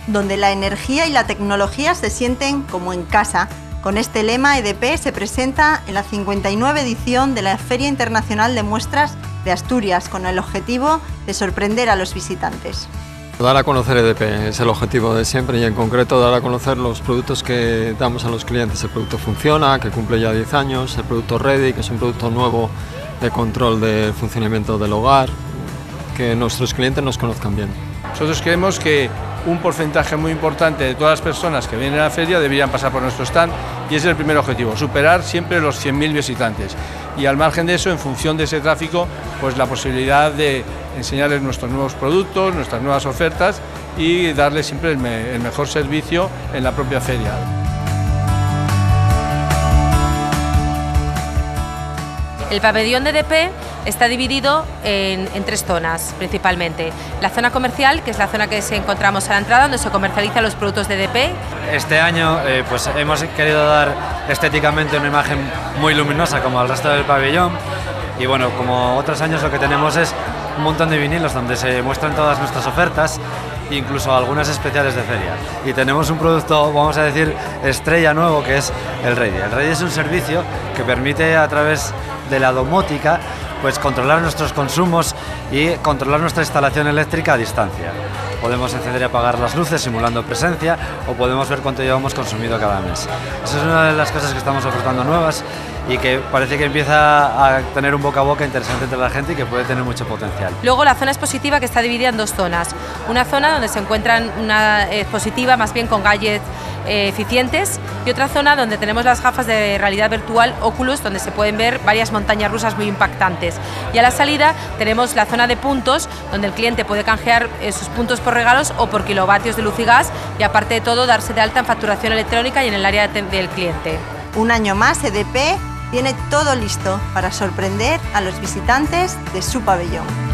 donde la energía y la tecnología se sienten como en casa. Con este lema, EDP se presenta en la 59 edición de la Feria Internacional de Muestras de Asturias, con el objetivo de sorprender a los visitantes. Dar a conocer EDP es el objetivo de siempre, y en concreto dar a conocer los productos que damos a los clientes. El producto Funciona, que cumple ya 10 años, el producto Ready, que es un producto nuevo de control del funcionamiento del hogar, que nuestros clientes nos conozcan bien. Nosotros creemos que un porcentaje muy importante de todas las personas que vienen a la feria deberían pasar por nuestro stand, y ese es el primer objetivo, superar siempre los 100.000 visitantes. Y al margen de eso, en función de ese tráfico, pues la posibilidad de enseñarles nuestros nuevos productos, nuestras nuevas ofertas y darles siempre el mejor servicio en la propia feria. El pabellón de EDP está dividido en 3 zonas principalmente. La zona comercial, que es la zona que encontramos a la entrada, donde se comercializan los productos de EDP. Este año pues hemos querido dar estéticamente una imagen muy luminosa como el resto del pabellón, y bueno, como otros años lo que tenemos es un montón de vinilos donde se muestran todas nuestras ofertas, incluso algunas especiales de feria. Y tenemos un producto, vamos a decir, estrella nuevo, que es el Ready. El Ready es un servicio que permite, a través de la domótica, pues controlar nuestros consumos y controlar nuestra instalación eléctrica a distancia. Podemos encender y apagar las luces simulando presencia, o podemos ver cuánto llevamos consumido cada mes. Esa es una de las cosas que estamos ofertando nuevas y que parece que empieza a tener un boca a boca interesante entre la gente y que puede tener mucho potencial. Luego la zona expositiva, que está dividida en 2 zonas. Una zona donde se encuentran una expositiva más bien con gadgets eficientes, y otra zona donde tenemos las gafas de realidad virtual Oculus, donde se pueden ver varias montañas rusas muy impactantes. Y a la salida tenemos la zona de puntos, donde el cliente puede canjear sus puntos por regalos o por kilovatios de luz y gas, y aparte de todo darse de alta en facturación electrónica y en el área del cliente. Un año más, EDP tiene todo listo para sorprender a los visitantes de su pabellón.